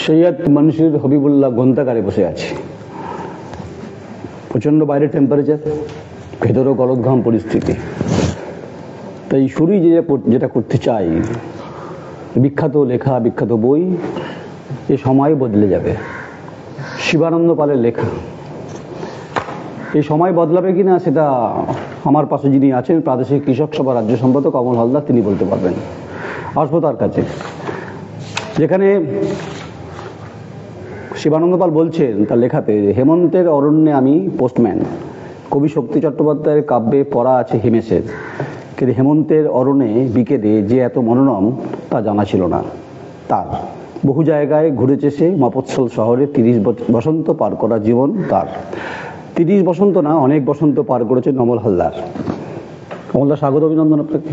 সৈয়দ মনসুর হবিবুল্লাহ গ্রন্থাগারে বসে আছে। প্রচণ্ড বাইরে টেম্পারেচার, ভেতরেও গলদঘাম পরিস্থিতি। তাই শুরুই যেটা করতে চাই, বিখ্যাত লেখা, বিখ্যাত বই, এ সময় বদলে যাবে। শিবানন্দ পালের লেখা। এই সময় বদলাবে কিনা সেটা আমার পাশে যিনি আছেন, প্রাদেশিক কৃষক সভা রাজ্য সম্পাদক অমল হালদার, তিনি বলতে পারবেন। আসবো তার কাছে। যেখানে শিবানন্দ পাল বলছেন তার লেখাতে, হেমন্তের অরণ্যে আমি পোস্টম্যান। কবি শক্তি চট্টোপাধ্যায়ের কাব্যে পড়া আছে হিমেশের, কিন্তু হেমন্তের অরণ্যে বিকেলে যে এত মনোরম তা জানা ছিল না তার। বহু জায়গায় ঘুরেছে সে, মফস্বল শহরে 30 বসন্ত পার করা জীবন তার। 30 বসন্ত না, অনেক বসন্ত পার করেছেন অমল হালদার। অমলদার স্বাগত, অভিনন্দন আপনাকে।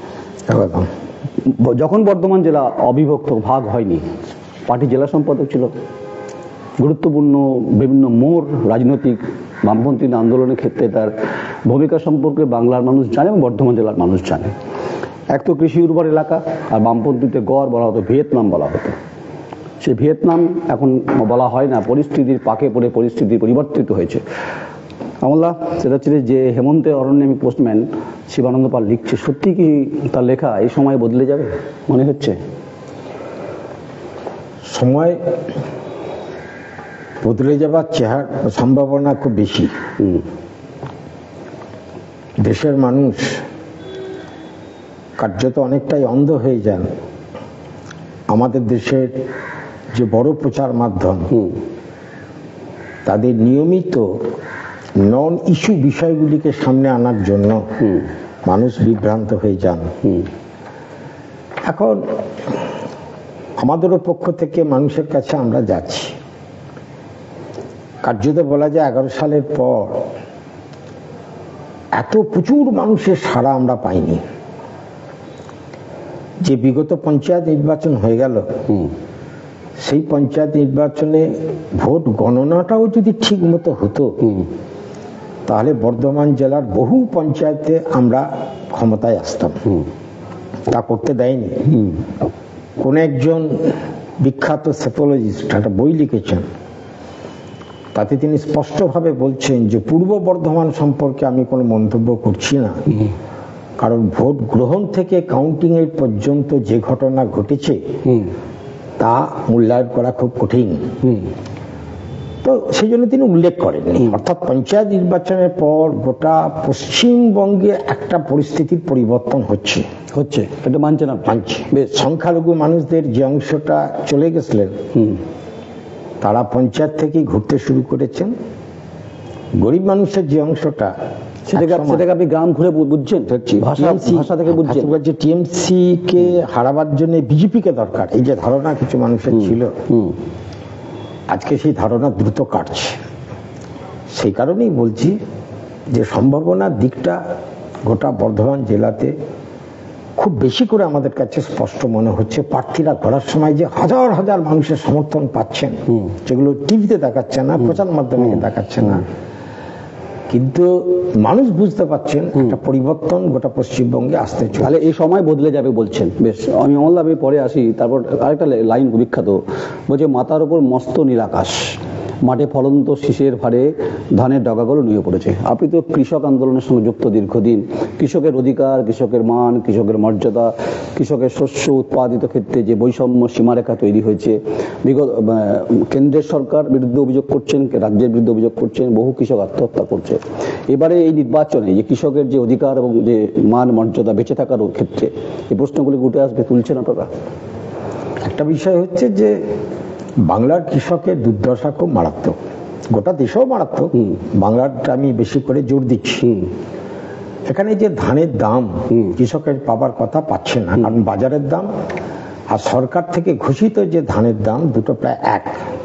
যখন বর্ধমান জেলা অবিভক্ত, ভাগ হয়নি, পার্টি জেলা সম্পাদক ছিল। গুরুত্বপূর্ণ বিভিন্ন মোড় রাজনৈতিক বামপন্থী আন্দোলনের ক্ষেত্রে তার ভূমিকা সম্পর্কে বাংলার মানুষ জানে এবং বর্ধমান জেলার মানুষ জানে। এক তো কৃষি উর্বর এলাকা, আর বামপন্থীতে গড় বলা হতো, ভিয়েতনাম বলা হতো। সে ভিয়েতনাম এখন বলা হয় না, পরিস্থিতির পাকে পড়ে পরিস্থিতি পরিবর্তিত হয়েছে। আমলা সেটা হচ্ছে যে হেমন্তের অরণ্যে আমি পোস্টম্যান, শিবানন্দ পাল লিখছে, সত্যি কি তার লেখা এই সময় বদলে যাবে মনে হচ্ছে? সময় বদলে যাবার সম্ভাবনা খুব বেশি। দেশের মানুষ কার্যত অনেকটাই অন্ধ হয়ে যান। আমাদের দেশের যে বড় প্রচার মাধ্যম, তাদের নিয়মিত নন ইস্যু বিষয়গুলিকে সামনে আনার জন্য মানুষ বিভ্রান্ত হয়ে যান। এখন আমাদেরও পক্ষ থেকে মানুষের কাছে আমরা যাচ্ছি। কার্যত বলা যায় 11 সালের পর এত প্রচুর মানুষের সাড়া আমরা পাইনি। যে বিগত পঞ্চায়েত নির্বাচন হয়ে গেল, সেই পঞ্চায়েত নির্বাচনে ভোট গণনাটাও যদি ঠিক মতো হতো, তাহলে বর্ধমান জেলার বহু পঞ্চায়েতে আমরা ক্ষমতায় আসতাম। তা করতে দেয়নি। কোন একজন বিখ্যাত সেপোলজিস্ট একটা বই লিখেছেন, তাতে তিনি স্পষ্টভাবে বলছেন যে পূর্ব বর্ধমান সম্পর্কে আমি কোনো মন্তব্য করছি না, কারণ ভোট গ্রহণ থেকে কাউন্টিং এর পর্যন্ত যে ঘটনা ঘটেছে তা মূল্যায়ন করা খুব কঠিন। তো সেই জন্য তিনি উল্লেখ করেননি। অর্থাৎ পঞ্চায়েত নির্বাচনের পর গোটা পশ্চিমবঙ্গে একটা পরিস্থিতির পরিবর্তন হচ্ছে। এটা মানছে না? মানছে। সংখ্যালঘু মানুষদের যে অংশটা চলে গেছিলেন, তারা পঞ্চায়েত থেকেই ঘুরতে শুরু করেছেন। গরিব মানুষের যে অংশটা, সেটাকে আপনি গ্রাম ঘুরে বুঝছেন, ভাষা থেকে বুঝছেন যে টিএমসি কে হারাবার জন্য বিজেপি কে দরকার, এই যে ধারণা কিছু মানুষের ছিল, আজকে সেই ধারণা দ্রুত কাটছে। সেই কারণেই বলছি যে সম্ভাবনার দিকটা গোটা বর্ধমান জেলাতে খুব বেশি করে আমাদের কাছে স্পষ্ট মনে হচ্ছে। প্রার্থীরা করার সময় যে হাজার হাজার মানুষের সমর্থন পাচ্ছেন, যেগুলো টিভিতে দেখাচ্ছে না, প্রচার মাধ্যমে দেখাচ্ছে না, কিন্তু মানুষ বুঝতে পারছেন একটা পরিবর্তন গোটা পশ্চিমবঙ্গে আসতে চলে। তাহলে এই সময় বদলে যাবে বলছেন। বেশ, আমি অমল আমি পরে আসি। তারপর আরেকটা লাইন বিখ্যাত, বলছে মাথার উপর মস্ত নীল আকাশ, মাঠে ফলন্ত শীষের ভারে ধানের ডগাগুলো নুয়ে পড়েছে। আপনি তো কৃষক আন্দোলনের সঙ্গে যুক্ত দীর্ঘদিন। কৃষকের অধিকার, কৃষকের মান, কৃষকের মর্যাদা, কৃষকের শস্য উৎপাদিত ক্ষেত্রে যে বৈষম্য সীমারেখা তৈরি হয়েছে, বিগত কেন্দ্রের সরকার বিরুদ্ধে অভিযোগ করছেন, রাজ্যের বিরুদ্ধে অভিযোগ করছেন, বহু কৃষক আত্মহত্যা করছে। এবারে এই নির্বাচনে যে কৃষকের যে অধিকার এবং যে মান মর্যাদা বেঁচে থাকার ক্ষেত্রে এই প্রশ্নগুলি উঠে আসবে, তুলছেন আপনারা? একটা বিষয় হচ্ছে যে বাংলার কৃষকের দুর্দশা খুব মারাত্মক, গোটা দেশেও মারাত্মক। বাংলারটা আমি বেশি করে জোর দিচ্ছি। এখানে যে ধানের দাম কৃষকের পাবার কথা পাচ্ছে না, কারণ বাজারের দাম আর সরকার থেকে ঘোষিত যে ধানের দাম দুটো প্রায় এক।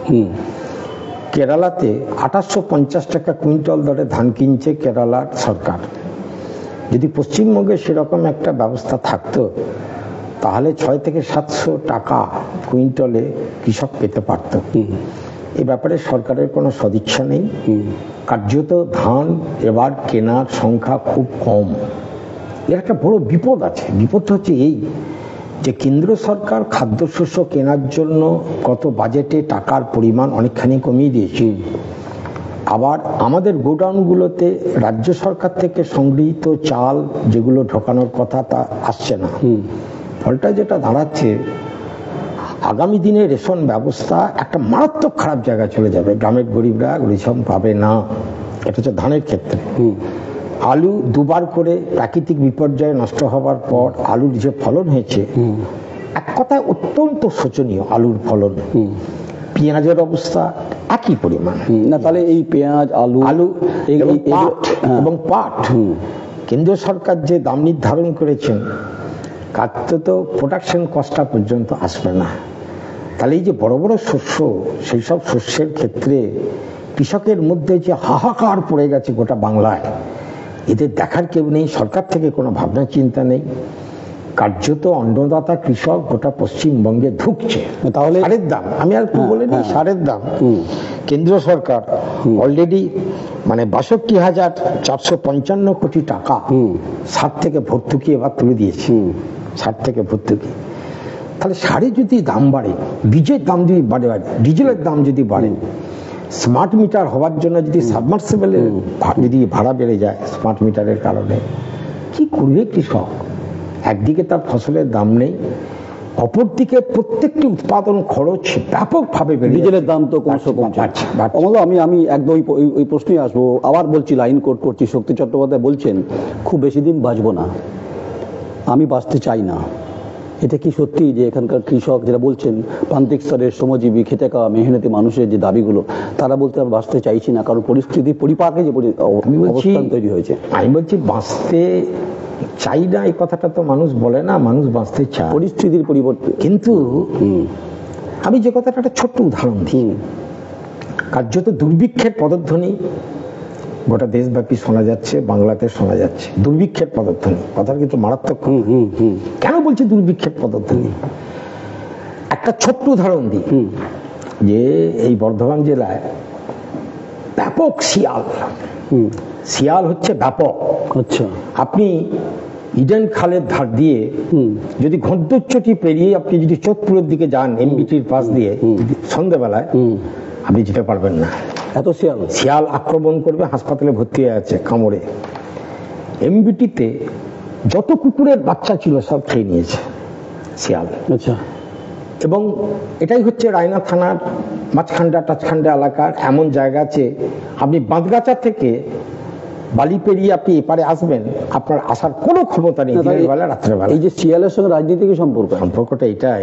কেরালাতে 2850 টাকা কুইন্টাল দরে ধান কিনছে কেরালার সরকার। যদি পশ্চিমবঙ্গে সেরকম একটা ব্যবস্থা থাকতো, তাহলে 600 থেকে 700 টাকা কুইন্টালে কৃষক পেতে পারত। এ ব্যাপারে সরকারের কোনো সদিচ্ছা নেই। কার্যত ধান এবার কেনার সংখ্যা খুব কম। এর একটা বড় বিপদ আছে। বিপদটা হচ্ছে এই যে কেন্দ্র সরকার খাদ্যশস্য কেনার জন্য গত বাজেটে টাকার পরিমাণ অনেকখানি কমিয়ে দিয়েছে, আবার আমাদের গোডাউনগুলোতে রাজ্য সরকার থেকে সংগৃহীত চাল যেগুলো ঢোকানোর কথা তা আসছে না। ফলটা যেটা দাঁড়াচ্ছে, আগামী দিনে রেশন ব্যবস্থা একটা মারাত্মক খারাপ জায়গায় চলে যাবে। গ্রামের গরিবরা রেশন পাবে না। এটা হচ্ছে ধানের ক্ষেত্রে। আলু দুবার করে প্রাকৃতিক বিপর্যয়ে নষ্ট হবার পর আলুর যে ফলন হয়েছে, এক কথায় অত্যন্ত শোচনীয় আলুর ফলন। পেঁয়াজের অবস্থা একই পরিমাণ। না তাহলে এই পেঁয়াজ, আলু এবং পাট কেন্দ্র সরকার যে দাম নির্ধারণ করেছেন, কাটতে তো প্রোডাকশন কস্টটা পর্যন্ত আসবে না। তাহলে এই যে বড় বড় শস্য, সেই সব শস্যের ক্ষেত্রে কৃষকের মধ্যে যে হাহাকার পড়ে গেছে গোটা বাংলায়, এদের দেখার কেউ নেই, সরকার থেকে কোনো ভাবনা চিন্তা নেই। কার্যত অন্নদাতা কৃষক গোটা পশ্চিমবঙ্গে ঢুকছে। তাহলে সারের দাম, আমি আর একটু বলে নিই, সারের দাম কেন্দ্র সরকার অলরেডি মানে 62,455 কোটি টাকা সার থেকে ভর্তুকি এবার তুলে দিয়েছে। সার থেকে ভর্তুকি। তাহলে সারে যদি দাম বাড়ে, বীজের দাম যদি বাড়ে, ডিজেলের দাম যদি বাড়ে, স্মার্ট মিটার হওয়ার জন্য যদি সাবমার্সিবলের যদি ভাড়া বেড়ে যায় স্মার্ট মিটারের কারণে, কি করবে কৃষক? একদিকে তার ফসলের দাম নেই, অপরদিকে প্রত্যেকটি উৎপাদন খরচ ব্যাপকভাবে বেড়ে, ডিজেলের দাম তো কমছে। আমি একদম ওই প্রশ্নই আসবো। আবার বলছি, লাইন কোট করছি, শক্তি চট্টোপাধ্যায় বলছেন খুব বেশি দিন বাঁচবো না, আমি বাঁচতে চাই না। এটা কি সত্যি যে এখানকার কৃষক যারা বলছেন, প্রান্তিক স্তরের শ্রমজীবী খেটে খাওয়া মেহনতি মানুষের যে দাবিগুলো, তারা বলতে আমি বাঁচতে চাইছি না, কারণ পরিস্থিতি পরিপাকে যে অবস্থান তৈরি হয়েছে। আমি বলছি বাঁচতে চাই না এই কথাটা তো মানুষ বলে না, মানুষ বাঁচতে চায় পরিস্থিতির পরিবর্তন। কিন্তু আমি যে কথাটা একটা ছোট্ট উদাহরণ দিই, কার্যত দুর্ভিক্ষের পদধ্বনি গোটা দেশব্যাপী শোনা যাচ্ছে, বাংলাতে শোনা যাচ্ছে দুর্ভিক্ষের পদধ্বনি। কথাটা কিন্তু মারাত্মক। কেন বলছি দুর্ভিক্ষের পদধ্বনি? একটা ছোট্ট উদাহরণ দিই, যে এই বর্ধমান জেলায় ব্যাপক শিয়াল, শিয়াল হচ্ছে ব্যাপক। আচ্ছা, আপনি ইডেন খালের ধার দিয়ে যদি ঘোড়দৌড়চটি পেরিয়ে আপনি যদি চোদপুরের দিকে যান, এমবিটির পাশ দিয়ে, সন্ধ্যেবেলায় আপনি যেতে পারবেন না। এত শিয়াল। শিয়াল আক্রমণ করবে, হাসপাতালে ভর্তি হয়ে আছে কামড়ে। এমবিটিতে যত কুকুরের বাচ্চা ছিল সব খেয়ে নিয়েছে শিয়াল। আচ্ছা। এবং এটাই হচ্ছে রায়না থানার মাঝখান্ডা টাচখান্ডা এলাকার এমন জায়গা আছে, আপনি বাঁধগাছা থেকে বালি পেরিয়ে আপনি এপারে আসবেন, আপনার আসার কোনো ক্ষমতা নেই দিনের বেলা রাত্রেবেলা। এই যে শিয়ালের সঙ্গে রাজনীতির সম্পর্ক, সম্পর্কটা এটাই,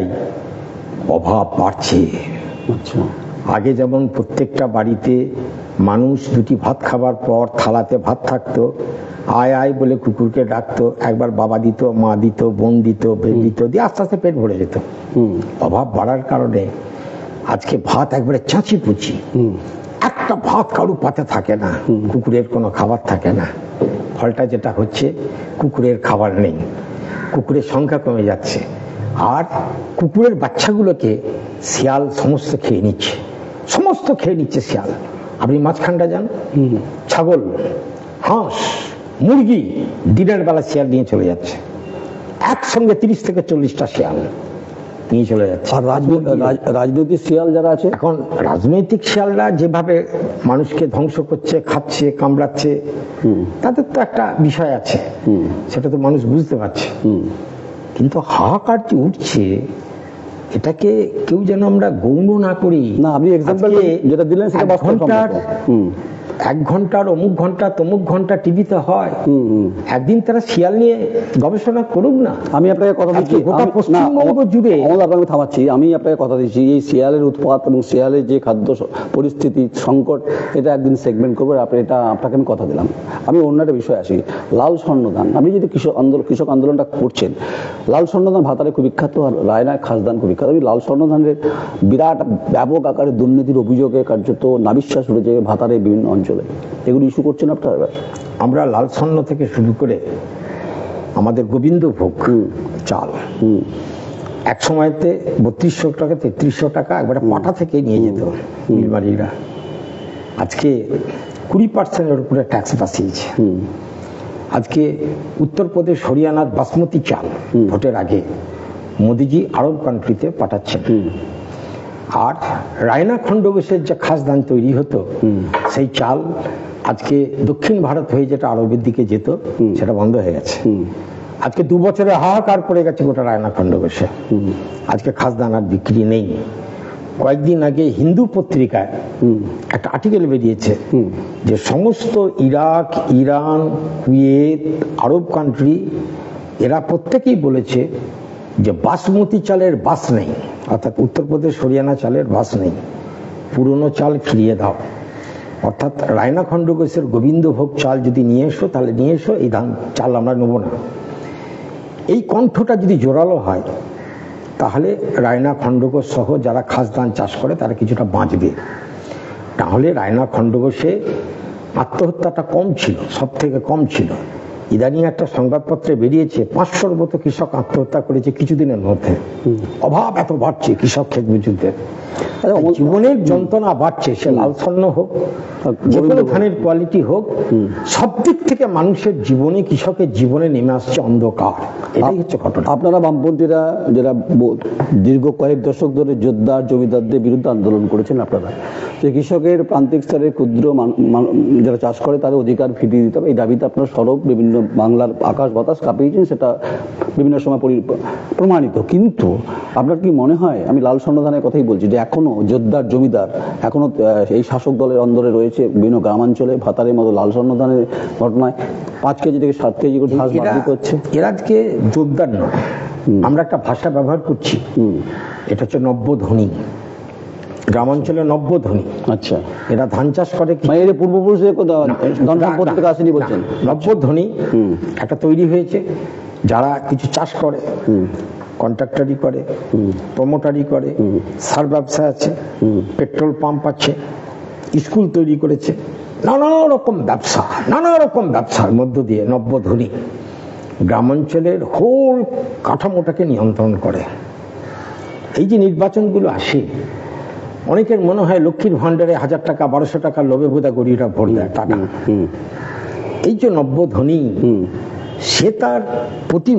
অভাব বাড়ছে। আচ্ছা। আগে যেমন প্রত্যেকটা বাড়িতে মানুষ দুটি ভাত খাবার পর থালাতে ভাত থাকতো, আয় আয় বলে কুকুরকে ডাকতো, একবার বাবা দিত, মা দিত, বোন দিত, বেদ দিত, দিয়ে আস্তে আস্তে পেট ভরে যেত। অভাব বাড়ার কারণে আজকে ভাত একবারে চাঁচি পুচি, একটা ভাত কারু পাতে থাকে না, কুকুরের কোনো খাবার থাকে না। ফলটা যেটা হচ্ছে, কুকুরের খাবার নেই, কুকুরের সংখ্যা কমে যাচ্ছে, আর কুকুরের বাচ্চাগুলোকে শিয়াল সমস্ত খেয়ে নিচ্ছে, সমস্ত খেয়ে নিচ্ছে শিয়াল। আপনি মাঝখানটা যান, ছাগল, হাঁস, মুরগি দিনের বেলা শিয়াল নিয়ে চলে যাচ্ছে, একসঙ্গে 30 থেকে 40টা শিয়াল নিয়ে চলে যাচ্ছে। আর রাজনৈতিক শিয়াল যারা আছে, এখন রাজনৈতিক শিয়ালরা যেভাবে মানুষকে ধ্বংস করছে, খাচ্ছে, কামড়াচ্ছে, তাদের তো একটা বিষয় আছে, সেটা তো মানুষ বুঝতে পারছে। কিন্তু হাহাকার যে উঠছে, এটাকে কেউ যেন আমরা গৌণ না করি। না, আপনি এক্সাম্পল যেটা দিলেন সেটা ঘন্টার 1 ঘন্টার অমুক ঘন্টা তমুক ঘন্টা টিভিতে হয়, একদিন তারা শিয়াল নিয়ে গবেষণা করুক না। আমি আপনাকে কথা দিচ্ছি, গোটা পশ্চিমবঙ্গ জুড়ে, আপনাকে থামাচ্ছি, আমি আপনাকে কথা দিচ্ছি, এই শিয়ালের উৎপাত এবং শিয়ালের যে খাদ্য পরিস্থিতি সংকট, এটা একদিন সেগমেন্ট করবো। এটা আপনাকে আমি কথা দিলাম। আমি অন্য একটা বিষয় আসি, লাল স্বর্ণদান। আপনি যদি কৃষক আন্দোলনটা করছেন, লাল স্বর্ণদান ভাতারে খুব বিখ্যাত, আর রায়নায় খাসদান খুব বিখ্যাত। আমি লাল স্বর্ণদানের বিরাট ব্যাপক আকারে দুর্নীতির অভিযোগে কার্যত নাবিশ্বাস উঠেছে ভাতারে বিভিন্ন অঞ্চলে, এগুলো ইস্যু করছেন আপনারা? আমরা লাল স্বর্ণ থেকে শুরু করে আমাদের গোবিন্দভোগ চাল এক সময়তে 3200 টাকা 3300 টাকা একবারে পাটা থেকে নিয়ে যেত মিলমারিরা, আজকে 20% উপরে ট্যাক্স বাঁচিয়েছে। আজকে উত্তরপ্রদেশ হরিয়ানার বাসমতি চাল ভোটের আগে মোদিজি আরব কান্ট্রিতে পাঠাচ্ছেন। আর রায়না খণ্ডঘোষের যে খাসদান তৈরি হতো, সেই চাল আজকে দক্ষিণ ভারত হয়ে যেটা আরবের দিকে যেত, সেটা বন্ধ হয়ে গেছে। আজকে 2 বছরে হাহাকার পড়ে গেছে গোটা রায়না খণ্ডঘোষে। আজকে খাসদান আর বিক্রি নেই। কয়েকদিন আগে হিন্দু পত্রিকায় একটা আর্টিকেল বেরিয়েছে যে সমস্ত Iraq, Iran, Kuwait, Arab country এরা প্রত্যেকেই বলেছে যে বাসমতি চালের বাস নেই, অর্থাৎ উত্তরপ্রদেশ হরিয়ানা চালের বাস নেই, পুরনো চাল ফিরিয়ে দাও। অর্থাৎ রায়না খণ্ডঘোষের গোবিন্দভোগ চাল যদি নিয়ে এসো, তাহলে নিয়ে এসো, এই ধান চাল আমরা নেব না। এই কণ্ঠটা যদি জোরালো হয়, তাহলে রায়না খণ্ডঘোষ সহ যারা খাসদান চাষ করে তারা কিছুটা বাঁচবে। তাহলে রায়না খণ্ডঘোষে আত্মহত্যাটা কম ছিল, সব থেকে কম ছিল। ইদানিং একটা সংবাদপত্রে বেরিয়েছে 500-র মতো কৃষক আত্মহত্যা করেছে কিছুদিনের মধ্যে। অভাব এত বাড়ছে কৃষক ক্ষেত বিদ্যুতের, জীবনের যন্ত্রণা বাড়ছে, সে লাল স্বর্ণ হোক, যে কোনো ধানের কোয়ালিটি হোক, সব দিক থেকে মানুষের জীবনে, কৃষকের জীবনে নেমে আসছে অন্ধকার। এটাই হচ্ছে ঘটনা। আপনারা বামপন্থীরা যারা দীর্ঘ কয়েক দশক ধরে জোরদার জমিদারদের বিরুদ্ধে আন্দোলন করেছেন, আপনারা যে কৃষকের প্রান্তিক স্তরের ক্ষুদ্র যারা চাষ করে তাদের অধিকার ফিরিয়ে দিতে হবে, এই দাবিতে আপনার সরব বিভিন্ন বাংলার আকাশ বাতাস কাঁপিয়েছেন, সেটা বিভিন্ন সময় প্রমাণিত। কিন্তু আপনার কি মনে হয়, আমি লাল স্বর্ণধানের কথাই বলছি, যে এখনো জোরদার জমিদার এখনো এই শাসক দলের অন্দরে রয়েছে বিভিন্ন গ্রামাঞ্চলে, ভাতারের মতো লাল স্বর্ণধানের ঘটনায় 5 কেজি থেকে 7 কেজি করে ঘাস বাদ দিতে হচ্ছে। এরা আজকে জোরদার নয়, আমরা একটা ভাষা ব্যবহার করছি, এটা হচ্ছে নব্যধনী। গ্রামাঞ্চলে নব্যধনী। আচ্ছা, এরা ধান চাষ করে, এর পূর্বপুরুষের ধন সম্পত্তি থেকে আসেনি বলছেন? নব্যধনী একটা তৈরি হয়েছে, যারা কিছু চাষ করে, কন্ট্রাক্টারি করে, প্রমোটারি করে, সার ব্যবসা আছে, পেট্রোল পাম্প আছে, স্কুল তৈরি করেছে, নানা রকম ব্যবসা, নানা রকম ব্যবসার মধ্য দিয়ে নব্যধনী গ্রামাঞ্চলের হোল কাঠামোটাকে নিয়ন্ত্রণ করে। এই যে নির্বাচনগুলো আসে, অনেকের মনে হয় লক্ষ্মীর ভান্ডারে 1000 টাকা 1200 টাকা লোভে বোধা গরিবরা ভোট দেয়, টাকা। এই যে নব্যধনী, সে তার প্রতি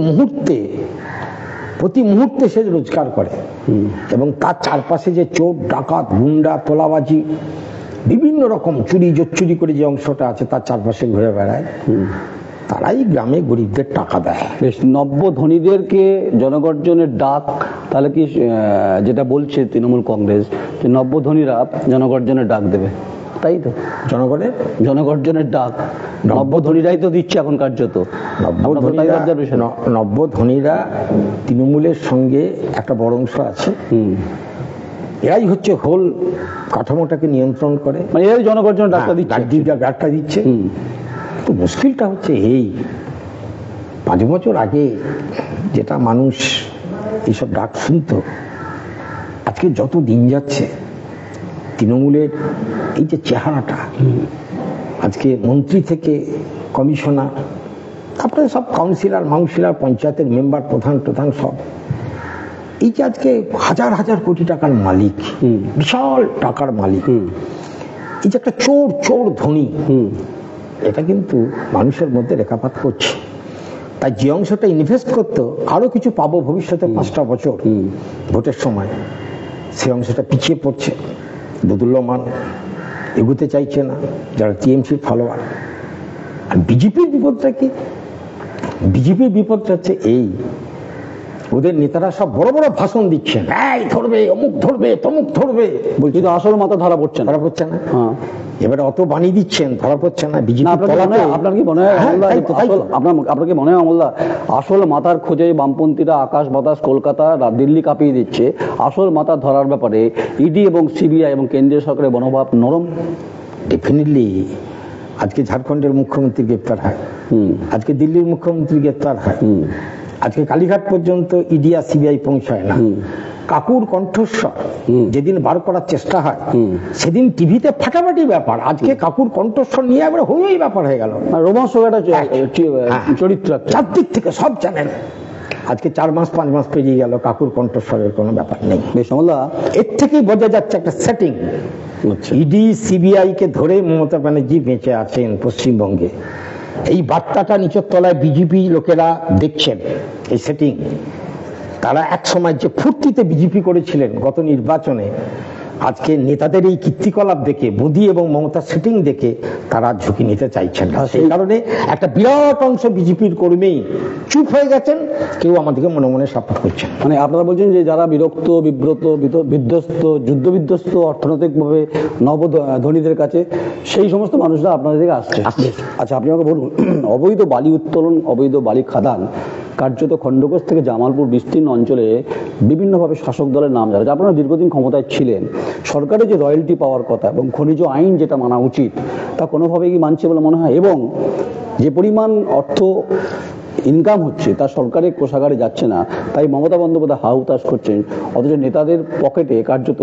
মুহূর্তে সে রোজগার করে, এবং তার চারপাশে যে চোর ডাকাত গুন্ডা তোলাবাজি বিভিন্ন রকম চুরি জোচ্চুরি করে যে অংশটা আছে তার চারপাশে ঘুরে বেড়ায়, তারাই গ্রামে গরিবদের টাকা দেয়। বেশ, নব্যধনীদেরকে জনগর্জনের ডাক, তাহলে কি যেটা বলছে তৃণমূল কংগ্রেস যে নব্যধনীরা জনগর্জনের ডাক দেবে, তাই তো? জনগর্জনের ডাক নব্যধনীরাই তো দিচ্ছে এখন কার্যত। নব্যধনীরা তৃণমূলের সঙ্গে একটা বড় অংশ আছে, এরাই হচ্ছে হোল কাঠামোটাকে নিয়ন্ত্রণ করে, মানে এরাই জনগর্জনের ডাকটা দিচ্ছে। তো মুশকিলটা হচ্ছে এই 5 বছর আগে যেটা মানুষ এইসব ডাক শুনত, আজকে যত দিন যাচ্ছে তৃণমূলের এই যে চেহারাটা, আজকে মন্ত্রী থেকে কমিশনার, তারপরে সব কাউন্সিলর পঞ্চায়েতের মেম্বার, প্রধান সব, এই যে আজকে হাজার হাজার কোটি টাকার মালিক, বিশাল টাকার মালিক, এই যে একটা চোর ধনী, এটা কিন্তু মানুষের মধ্যে রেখাপাত করছে। তাই যে অংশটা ইনভেস্ট করতো আরো কিছু পাবো ভবিষ্যতে 5টা বছর ভোটের সময়, সেই অংশটা পিছিয়ে পড়ছে, দোদুল্যমান, এগোতে চাইছে না যারা টিএমসির ফলোয়ার। আর বিজেপির বিপদটা কি? বিজেপির বিপদটা হচ্ছে এই, ওদের নেতারা সব বড় বড় ভাষণ দিচ্ছেন, এই ধরবে, অমুক ধরবে, তমুক ধরবে, বলছি তো আসল মাথা ধরা পড়ছে না। এবারে অত বানিয়ে দিচ্ছেন, ধরা পড়ছে না। বিজেপি আপনার কি মনে হয় আপনার কি মনে হয় আমল্লা, আসল মাথার খোঁজে বামপন্থীরা আকাশ বাতাস কলকাতা দিল্লি কাঁপিয়ে দিচ্ছে, আসল মাথা ধরার ব্যাপারে ইডি এবং সিবিআই এবং কেন্দ্রীয় সরকারের মনোভাব নরম? ডেফিনেটলি। আজকে ঝাড়খণ্ডের মুখ্যমন্ত্রী গ্রেপ্তার হয়, আজকে দিল্লির মুখ্যমন্ত্রী গ্রেপ্তার হয়, আজকে কালীঘাট পর্যন্ত ইডি আর সিবিআই পৌঁছায় না। কাকুর কণ্ঠস্বর যেদিন বার করার চেষ্টা হয়, সেদিন টিভিতে ফাটাফাটি ব্যাপার, আজকে কাকুর কণ্ঠস্বর নিয়ে একবার হয়েই ব্যাপার হয়ে গেল, রোমাঞ্চ চরিত্র চারদিক থেকে সব চ্যানেল। আজকে 4 মাস 5 মাস পেরিয়ে গেল, কাকুর কণ্ঠস্বরের কোনো ব্যাপার নেই। এর থেকেই বোঝা যাচ্ছে একটা সেটিং। ইডি সিবিআই কে ধরে মমতা ব্যানার্জি বেঁচে আছেন পশ্চিমবঙ্গে, এই বার্তাটা নিচের তলায় বিজেপি লোকেরা দেখছেন, এই সেটিং। তারা এক সময় যে ফুর্তিতে বিজেপি করেছিলেন গত নির্বাচনে, আজকে নেতাদের এই কীর্তিকলাপ দেখে, মোদী এবং মমতা সিটিং দেখে তারা ঝুঁকি নিতে চাইছেন না। সেই কারণে একটা বিরাট অংশ বিজেপির কর্মী চুপ হয়ে গেছেন, কেউ আমাদেরকে মনে মনে সাপোর্ট করছেন। মানে আপনারা বলছেন যে যারা বিরক্ত, বিব্রত, বিধ্বস্ত, যুদ্ধ বিধ্বস্ত অর্থনৈতিকভাবে নবধনীদের কাছে, সেই সমস্ত মানুষরা আপনাদের দিকে আসছে। আচ্ছা, আপনি আমাকে বলুন, অবৈধ বালি উত্তোলন, অবৈধ বালি খাদান কার্যত খণ্ডঘোষ থেকে জামালপুর বিস্তীর্ণ অঞ্চলে বিভিন্নভাবে শাসক দলের নাম যারা, আপনারা দীর্ঘদিন ক্ষমতায় ছিলেন, সরকারের যে রয়্যালটি পাওয়ার কথা এবং খনিজ আইন যেটা মানা উচিত তা কোনোভাবেই কি মানছে বলে মনে হয়? এবং যে পরিমাণ অর্থ ইনকাম হচ্ছে তা সরকারের কোষাগারে যাচ্ছে না, তাই মমতা বন্দ্যোপাধ্যায় হাহুতাশ করছেন, অথচ নেতাদের পকেটে কার্যত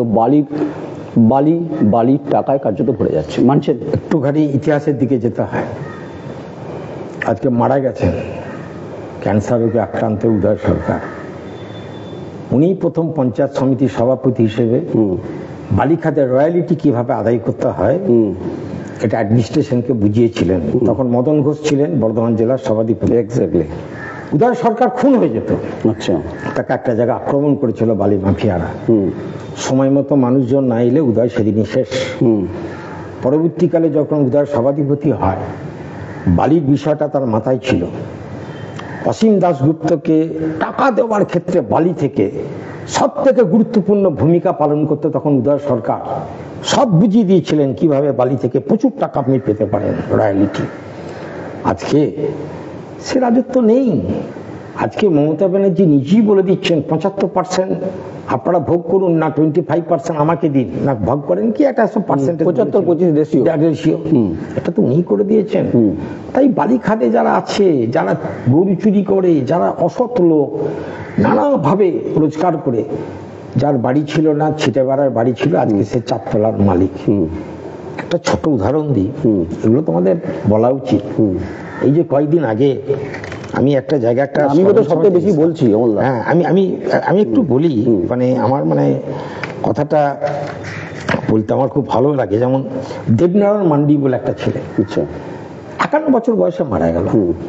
বালির টাকায় কার্যত ভরে যাচ্ছে। মানছেন? একটুখানি ইতিহাসের দিকে যেতে হয়। আজকে মারা গেছেন ক্যান্সার রোগে আক্রান্ত উদয় সরকার। উনি প্রথম পঞ্চায়েত সমিতির সভাপতি হিসেবে বালি খাতের রয়্যালিটি কিভাবে আদায় করতে হয় এটা অ্যাডমিনিস্ট্রেশনকে বুঝিয়েছিলেন। তখন মদন ঘোষ ছিলেন বর্ধমান জেলার সভাধিপতি। এক্স্যাক্টলি। উদয় সরকার খুন হয়ে যেত। আচ্ছা। তাকে একটা জায়গায় আক্রমণ করেছিল বালি মাফিয়ারা। সময় মতো মানুষজন না এলে উদয় সেদিনই শেষ। পরবর্তীকালে যখন উদয় সভাধিপতি হয়, বালির বিষয়টা তার মাথায় ছিল। অসীম দাশগুপ্তকে টাকা দেওয়ার ক্ষেত্রে বালি থেকে সব থেকে গুরুত্বপূর্ণ ভূমিকা পালন করতে তখন উদয় সরকার সব বুঝিয়ে দিয়েছিলেন কিভাবে বালি থেকে প্রচুর টাকা আপনি পেতে পারেন, রয়্যালিটি। আজকে সে রাজত্ব নেই। আজকে মমতা ব্যানার্জি নিজেই বলে দিচ্ছেন 75% আপনারা ভোগ করুন, না 25% আমাকে দিন, না ভাগ করেন কি একটা 75-25 রেশিও, এটা তো উনি করে দিয়েছেন। তাই বালি খাতে যারা আছে, যারা গরু চুরি করে, যারা অসৎ লোক, নানাভাবে রোজগার করে, যার বাড়ি ছিল না, ছিটে বেড়ার বাড়ি ছিল, আজকে সে চারতলার মালিক। একটা ছোট উদাহরণ দিই, এগুলো তোমাদের বলা উচিত। এই যে কয়েকদিন আগে আমি একটা জায়গায় আমি তো সবচেয়ে বেশি বলছি, হ্যাঁ, আমি একটু বলি, মানে আমার মানে কথাটা বলতে আমার খুব ভালো লাগে। যেমন দেবনারায়ণ মান্ডি বলে একটা ছেলে, 51 বছর বয়সে মারা গেল।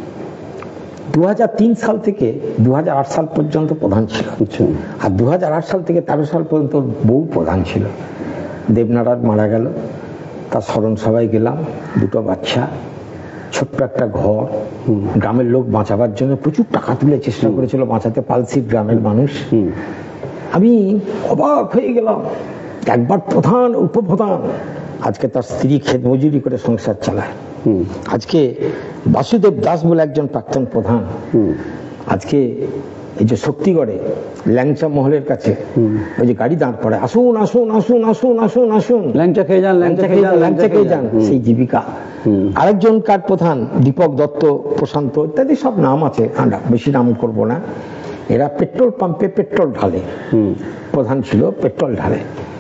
2003 সাল থেকে 2008 সাল পর্যন্ত প্রধান ছিল, আর 2008 সাল থেকে 13 সাল পর্যন্ত বউ প্রধান ছিল। দেবনারায়ণ মারা গেল, তার স্মরণ সভায় গেলাম। দুটো বাচ্চা, ছোট্ট একটা ঘর। গ্রামের লোক বাঁচাবার জন্য প্রচুর টাকা তুলে চেষ্টা করেছিল বাঁচাতে, পালসির গ্রামের মানুষ। আমি অবাক হয়ে গেলাম, একবার প্রধান, উপপ্রধান, আজকে তার স্ত্রী ক্ষেত মজুরি করে সংসার চালায়। আজকে বাসুদেব দাস বলে একজন প্রাক্তন প্রধান, আজকে এই যে শক্তিগড়ে ল্যাংচা মহলের কাছে ওই যে গাড়ি দাঁড় করে, আসুন আসুন আসুন আসুন আসুন আসুন, ল্যাংচা খেয়ে যান, ল্যাংচা খেয়ে যান, সেই জীবিকা। আরেকজন কার প্রধান দীপক দত্ত, প্রশান্ত ইত্যাদি সব নাম আছে, আমরা বেশি নাম করব না। এরা পেট্রোল পাম্পে পেট্রোল ঢালে, প্রধান ছিল, পেট্রোল ঢালে।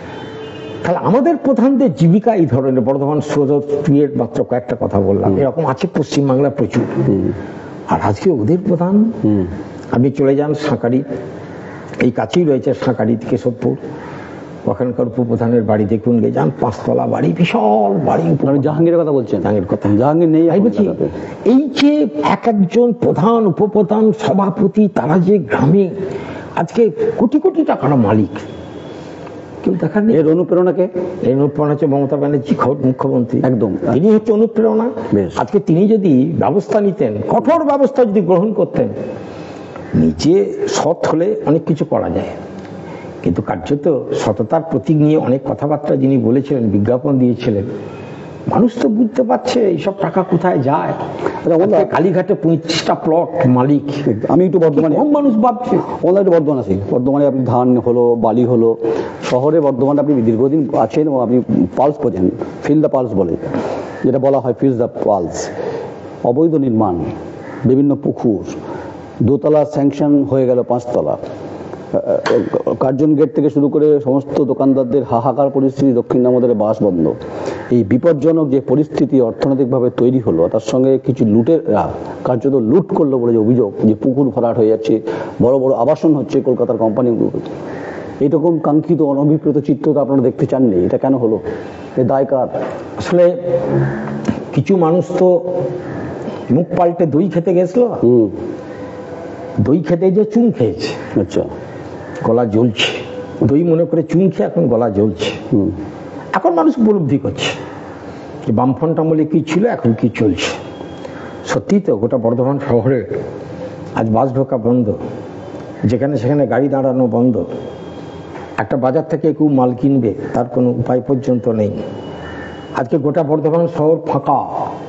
তাহলে আমাদের প্রধানদের জীবিকা এই ধরনের। বর্ধমান সুরজের মাত্র কয়েকটা কথা বললাম, এরকম আছে পশ্চিমবাংলা প্রচুর। আর আজকে ওদের প্রধান, আপনি চলে যান সাঁকারি, এই কাছেই রয়েছে সাঁকারি থেকে কেশবপুর, ওখানকার উপপ্রধানের বাড়ি দেখুন, গে যান, 5 তলা বাড়ি, বিশাল বাড়ি। জাহাঙ্গীরের কথা বলছেন? জাহাঙ্গীর কথা, জাহাঙ্গীর নেই। এই যে এক একজন প্রধান, উপপ্রধান, সভাপতি, তারা যে গ্রামে আজকে কোটি কোটি টাকার মালিক, কেউ দেখার নেই। এর অনুপ্রেরণাকে? এর অনুপ্রেরণা হচ্ছে মমতা ব্যানার্জি, মুখ্যমন্ত্রী। একদম, তিনি হচ্ছে অনুপ্রেরণা। আজকে তিনি যদি ব্যবস্থা নিতেন, কঠোর ব্যবস্থা যদি গ্রহণ করতেন, নিচে সৎ হলে অনেক কিছু করা যায়। কিন্তু কার্যত সততার প্রতীক নিয়ে অনেক কথাবার্তা যিনি বলেছিলেন, বিজ্ঞাপন দিয়েছিলেন, মানুষ তো বুঝতে পারছে এইসব টাকা কোথায় যায়। কালীঘাটে 35টা প্লট মালিক। আমি একটু বর্ধমানে, মানুষ ভাবছে, একটু বর্ধমান আছি। বর্ধমানে আপনি ধান হলো, বালি হলো, শহরে বর্ধমানে আপনি দীর্ঘদিন আছেন এবং আপনি পালস বোঝেন, ফিল দ্য পালস বলে, যেটা বলা হয় ফিল দ্য পালস। অবৈধ নির্মাণ, বিভিন্ন পুকুর, 2 তলা স্যাংশন হয়ে গেল 5 তলা, কার্জন গেট থেকে শুরু করে সমস্ত দোকানদারদের হাহাকার পরিস্থিতি, দক্ষিণ দামোদরে বাস বন্ধ। এই বিপজ্জনক যে পরিস্থিতি অর্থনৈতিকভাবে তৈরি হলো, তার সঙ্গে কিছু লুটেরা কার্যত লুট করলো বলে যে অভিযোগ, যে পুকুর ভরাট হয়ে যাচ্ছে, বড় বড় আবাসন হচ্ছে কলকাতার কোম্পানিগুলো, এইরকম কাঙ্ক্ষিত অনভিপ্রেত চিত্র তো আপনারা দেখতে চাননি। এটা কেন হলো? এ দায় কার? আসলে কিছু মানুষ তো মুখ পাল্টে দই খেতে গেছিল, দই খেতে যে চুন খেয়েছে, আচ্ছা, গলা জ্বলছে, দই মনে করে চুন খেয়ে এখন গলা জ্বলছে। এখন মানুষ উপলব্ধি করছে যে বামফ্রন্ট আমলে কি ছিল, এখন কি চলছে। সত্যি তো গোটা বর্ধমান শহরে আজ বাস ঢোকা বন্ধ, যেখানে সেখানে গাড়ি দাঁড়ানো বন্ধ, একটা বাজার থেকে কেউ মাল কিনবে তার কোনো উপায় পর্যন্ত নেই। আজকে গোটা বর্ধমান শহর ফাঁকা,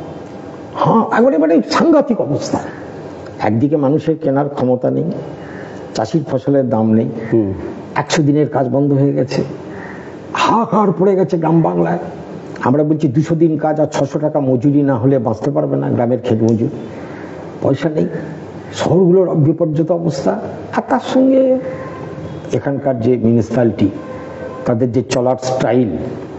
হ্যাঁ একবারে মানে সাংঘাতিক অবস্থা। একদিকে মানুষের কেনার ক্ষমতা নেই, চাষির ফসলের দাম নেই, 100 দিনের কাজ বন্ধ হয়ে গেছে, হাহাকার পড়ে গেছে গ্রাম বাংলায়। আমরা বলছি 200 দিন কাজ আর 600 টাকা মজুরি না হলে বাঁচতে পারবে না গ্রামের ক্ষেত মজুর, পয়সা নেই, শহরগুলোর বিপর্যস্ত অবস্থা। আর তার সঙ্গে এখানকার যে মিউনিসিপ্যালিটি, তাদের যে চলার স্টাইল,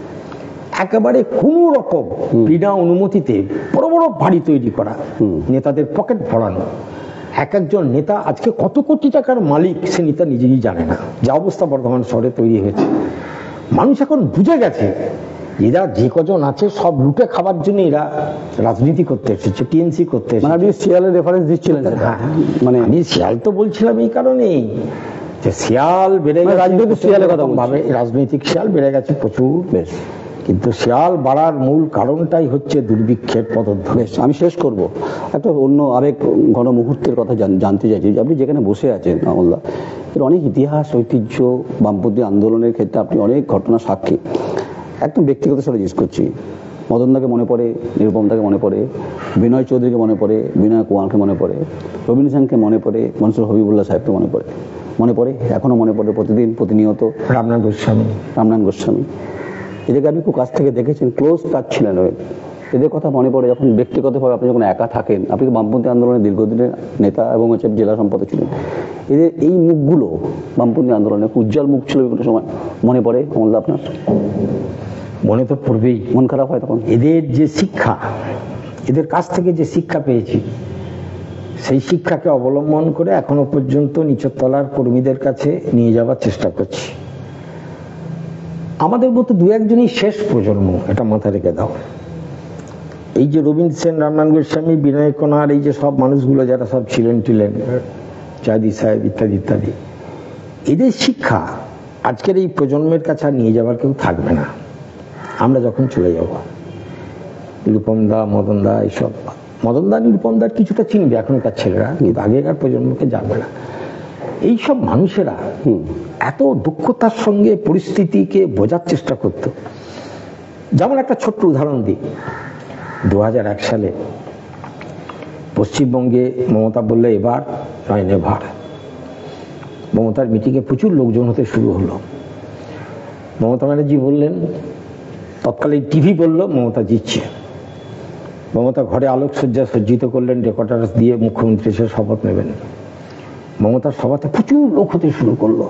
একেবারে কোনো রকম বিনা অনুমতিতে বড় বড় বাড়ি তৈরি করা, নেতাদের পকেট ভরানো। এক একজন নেতা আজকে কত কোটি টাকার মালিক সে নেতা নিজেই জানে না। যা অবস্থা বর্ধমান শহরে তৈরি হয়েছে, মানুষ এখন বুঝে গেছে এরা যে কজন আছে সব লুটে খাবার জন্য এরা রাজনীতি করতে এসেছে, টিএনসি করতে এসেছে। মানে আপনি শিয়ালের রেফারেন্স দিচ্ছিলেন? হ্যাঁ, মানে আমি শিয়াল তো বলছিলাম এই কারণেই যে শিয়াল বেড়ে গেছে, রাজনৈতিক শিয়ালের কথা ভাবে রাজনৈতিক শিয়াল বেড়ে গেছে প্রচুর। বেশ, কিন্তু শিয়াল বাড়ার মূল কারণটাই হচ্ছে দুর্ভিক্ষের পদধ্বনি। বেশ, আমি শেষ করব একটা অন্য আরেক গণমুহূর্তের কথা জানতে চাইছি। যে আপনি যেখানে বসে আছেন আমল্লা, এর অনেক ইতিহাস ঐতিহ্য, বামপন্থী আন্দোলনের ক্ষেত্রে আপনি অনেক ঘটনা সাক্ষী। একদম ব্যক্তিগত সাথে জিজ্ঞেস করছি, মদনদাকে মনে পড়ে, নিরুপমদাকে মনে পড়ে, বিনয় চৌধুরীকে মনে পড়ে, বিনয় কুমারকে মনে পড়ে, রবীন্দ্র সেনকে মনে পড়ে, মনসুর হবিবুল্লাহ সাহেবকে মনে পড়ে, এখনো মনে পড়ে প্রতিদিন প্রতিনিয়ত রামনাথ গোস্বামী। এদেরকে আপনি খুব কাছ থেকে দেখেছেন, ক্লোজ টাচ ছিলেন। এদের কথা মনে পড়ে যখন ব্যক্তিগতভাবে আপনি যখন একা থাকেন। আপনি বামপন্থী আন্দোলনের দীর্ঘদিনের নেতা এবং হচ্ছে জেলা সম্পাদক ছিলেন। এদের এই মুখগুলো বামপন্থী আন্দোলনের উজ্জ্বল মুখ ছিল, বিভিন্ন সময় মনে পড়ে আমল্লা আপনার? মনে তো পড়বেই, মন খারাপ হয় তখন। এদের যে শিক্ষা, এদের কাছ থেকে যে শিক্ষা পেয়েছি, সেই শিক্ষাকে অবলম্বন করে এখনো পর্যন্ত নিচের তলার কর্মীদের কাছে নিয়ে যাওয়ার চেষ্টা করছি। আমাদের মতো দু একজনই শেষ প্রজন্ম, এটা মাথায় রেখে দাও। এই যে রবীন্দ্র সেন, রামনাথ গোস্বামী, বিনয় কুমার, এই যে সব মানুষগুলো যারা সব ছিলেন জায়দি সাহেব ইত্যাদি ইত্যাদি, এদের শিক্ষা আজকের এই প্রজন্মের কাছে আর নিয়ে যাওয়ার কেউ থাকবে না আমরা যখন চলে যাব। নিরুপমদা, মদনদা, এইসব মদনদা নিরুপমদার কিছুটা চিনবে এখনকার ছেলেরা, কিন্তু আগেকার প্রজন্মকে জানবে না। এইসব মানুষেরা এত দক্ষতার সঙ্গে পরিস্থিতিকে বোঝার চেষ্টা করত। যেমন একটা ছোট্ট উদাহরণ দিই, 2001 সালে পশ্চিমবঙ্গে মমতা বললে এবার নয় নেভার। মমতার মিটিংয়ে প্রচুর লোকজন হতে শুরু হলো। মমতা ব্যানার্জি বললেন, তৎকালীন টিভি বলল মমতা জিতছে। মমতা ঘরে আলোকসজ্জা সজ্জিত করলেন, রেকর্ডার্স দিয়ে মুখ্যমন্ত্রী এসে শপথ নেবেন। মমতার সভাতে প্রচুর লোক হতে শুরু করলো।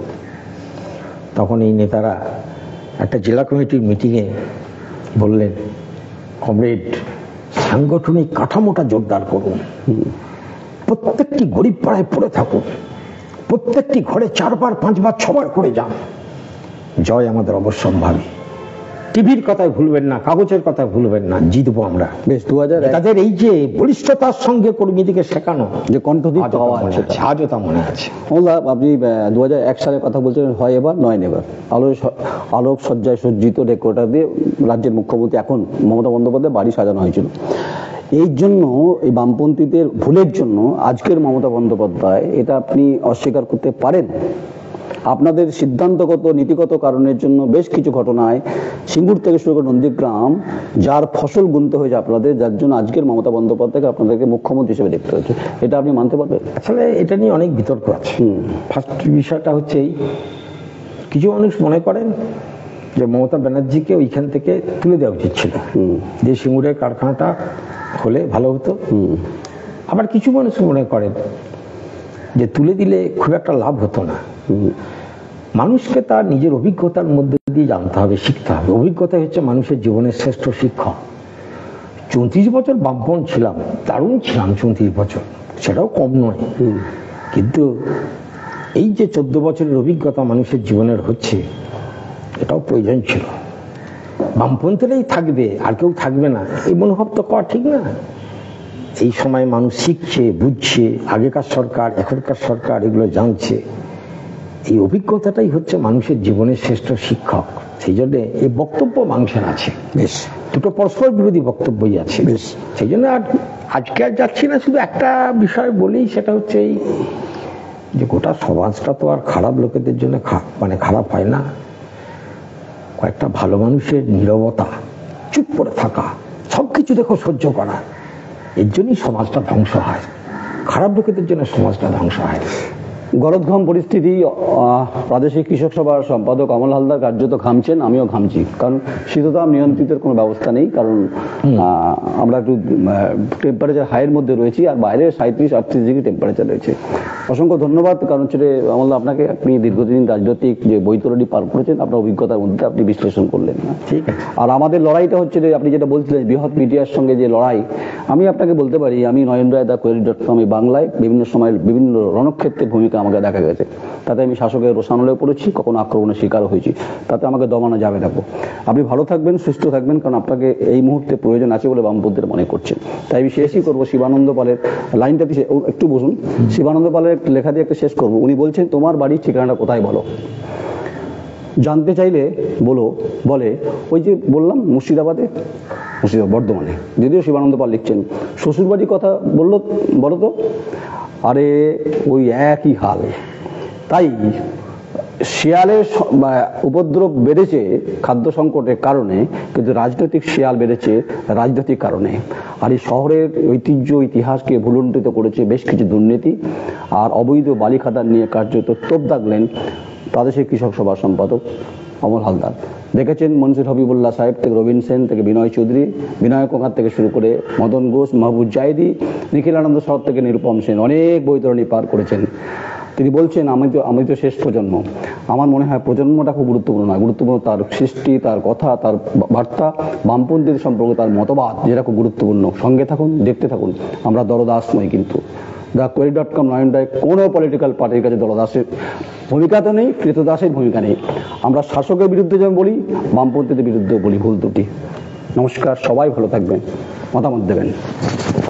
তখন এই নেতারা একটা জেলা কমিটির মিটিংয়ে বললেন, কমরেড, সাংগঠনিক কাঠামোটা জোরদার করুন, প্রত্যেকটি গরিব পাড়ায় পড়ে থাকুন, প্রত্যেকটি ঘরে 4 বার 5 বার 6 বার করে যান, জয় আমাদের অবশ্যম্ভাবী। টিভির কথায় ভুলবেন না, কাগজের কথায় ভুলবেন না, জিতবো আমরা। বেশ, 2001 তাদের এই যে বলিষ্ঠতার সঙ্গে কর্মীদেরকে শেখানো, যে কণ্ঠদীপ্ত আওয়াজ, আজও তা মনে আছে। আপনি 2001 সালের কথা বলছেন, হয় এবার নয় নেবার। আলোক সজ্জায় সজ্জিত রেকর্ডার দিয়ে রাজ্যের মুখ্যমন্ত্রী এখন মমতা বন্দ্যোপাধ্যায় বাড়ি সাজানো হয়েছিল। এই জন্য, এই বামপন্থীদের ভুলের জন্য আজকের মমতা বন্দ্যোপাধ্যায়, এটা আপনি অস্বীকার করতে পারেন, আপনাদের সিদ্ধান্তগত নীতিগত কারণের জন্য বেশ কিছু ঘটনায় সিঙ্গুর থেকে শুরু করে নন্দীগ্রাম যার ফসল গুনতে হয়েছে আপনাদের, যার জন্য আজকের মমতা বন্দ্যোপাধ্যায়কে আপনাদেরকে মুখ্যমন্ত্রী হিসেবে দেখতে হয়েছে, এটা আপনি মানতে পারবেন? আসলে এটা নিয়ে অনেক বিতর্ক আছে। ফার্স্ট বিষয়টা হচ্ছে এই, কিছু মানুষ মনে করেন যে মমতা ব্যানার্জিকে ওইখান থেকে তুলে দেওয়া উচিত ছিল, যে সিঙ্গুরের কারখানাটা হলে ভালো হতো। আবার কিছু মানুষ মনে করেন যে তুলে দিলে খুব একটা লাভ হতো না। মানুষকে তার নিজের অভিজ্ঞতার মধ্যে দিয়ে জানতে হবে, শিখতে হবে। অভিজ্ঞতা হচ্ছে মানুষের জীবনের শ্রেষ্ঠ শিক্ষক। 34 বছর বামপন্থী ছিলাম, দারুণ ছিলাম 34 বছর, সেটাও কম নয়। কিন্তু এই যে 14 বছরের অভিজ্ঞতা মানুষের জীবনের হচ্ছে, এটাও প্রয়োজন ছিল। বামপন্থীরাই থাকবে, আর কেউ থাকবে না, এই মনোভাব তো করা ঠিক না। এই সময় মানুষ শিখছে, বুঝছে, আগেকার সরকার এখনকার সরকার এগুলো জানছে। এই অভিজ্ঞতাটাই হচ্ছে মানুষের জীবনের শ্রেষ্ঠ শিক্ষক। সেই জন্য এই বক্তব্য মানুষের আছে, বেশ দুটো পরস্পর বিরোধী বক্তব্যই আছে। বেশ। সেই জন্য আজকে আর যাচ্ছি না, শুধু একটা বিষয় বলেই, সেটা হচ্ছে এই যে গোটা সমাজটা তো আর খারাপ লোকেদের জন্য মানে খারাপ হয় না। কয়েকটা ভালো মানুষের নীরবতা, চুপ করে থাকা, সবকিছু দেখো সহ্য করা, এর জন্যই সমাজটা ধ্বংস হয়। খারাপ লোকেদের জন্য সমাজটা ধ্বংস হয়। গলদঘাম পরিস্থিতি। প্রাদেশিক কৃষক সভার সম্পাদক অমল হালদার কার্যত ঘামছেন, আমিও ঘামছি, কারণ শীততাপ নিয়ন্ত্রিতের কোনো ব্যবস্থা নেই। কারণ আমরা একটু টেম্পারেচার হাইয়ের মধ্যে রয়েছি, আর বাইরে 37-38 ডিগ্রি টেম্পারেচার রয়েছে। অসংখ্য ধন্যবাদ। কারণ হচ্ছে অমলদা, আপনাকে, আপনি দীর্ঘদিন রাজনৈতিক যে বৈতরণী পার করেছেন, আপনার অভিজ্ঞতার মধ্যে আপনি বিশ্লেষণ করলেন। ঠিক আছে। আর আমাদের লড়াইটা হচ্ছে যে আপনি যেটা বলছিলেন বৃহৎ মিডিয়ার সঙ্গে যে লড়াই, আমি আপনাকে বলতে পারি, আমি নয়ন রায় দা query.com বাংলায় বিভিন্ন সময় বিভিন্ন রণক্ষেত্রে ভূমিকা আমাকে দেখা গেছে। তাতে আমি শাসকের রোষানলে পড়েছি, কখনো আক্রমণের শিকার হয়েছি। তাতে আমাকে দমানো যাবে না। আপনি ভালো থাকবেন, সুস্থ থাকবেন, কারণ আপনাকে এই মুহূর্তে প্রয়োজন আছে বলে বামপন্থীরা মনে করছেন। তাই আমি শেষই করবো শিবানন্দ পালের লাইনটা দিয়ে। একটু বসুন, শিবানন্দ পালের লেখা দিয়ে একটা শেষ করবো। উনি বলছেন, তোমার বাড়ির ঠিকানাটা কোথায় বলো, জানতে চাইলে বলে ওই যে বললাম মুর্শিদাবাদে, বর্ধমানে। যদিও শিবানন্দ পাল লিখছেন শ্বশুরবাড়ির কথা বলো তো, আরে ওই একই হাল। তাই শিয়ালের উপদ্রব বেড়েছে খাদ্য সংকটের কারণে, কিন্তু রাজনৈতিক শিয়াল বেড়েছে রাজনৈতিক কারণে। আর এই শহরের ঐতিহ্য ইতিহাসকে ভুলুণ্ঠিত করেছে বেশ কিছু দুর্নীতি আর অবৈধ বালি খাদান নিয়ে কার্যত তোপ দাগলেন প্রাদেশিক কৃষক সভার সম্পাদক অমল হালদার। দেখেছেন মনসুর হাবিবুল্লাহ সাহেব থেকে রবীন সেন থেকে বিনয় চৌধুরী, বিনয় কোকার থেকে শুরু করে মদন ঘোষ, মাহবুব জাহেদি, নিখিল আনন্দ শহর থেকে নিরুপম সেন অনেক বৈতরণী পার করেছেন। তিনি বলছেন, আমি তো শেষ প্রজন্ম। আমার মনে হয় প্রজন্মটা খুব গুরুত্বপূর্ণ নয়, গুরুত্বপূর্ণ তার সৃষ্টি, তার কথা, তার বার্তা, বামপন্থীদের সম্পর্কে তার মতবাদ, যেটা খুব গুরুত্বপূর্ণ। সঙ্গে থাকুন, দেখতে থাকুন। আমরা দরদাস নই, কিন্তু দ্য query.com নয়ন রায় কোনো পলিটিক্যাল পার্টির কাছে দলদাসের ভূমিকা তো নেই, কৃতদাসের ভূমিকা নেই। আমরা শাসকের বিরুদ্ধে যেমন বলি, বামপন্থীদের বিরুদ্ধেও বলি ভুল ত্রুটি। নমস্কার, সবাই ভালো থাকবেন, মতামত দেবেন।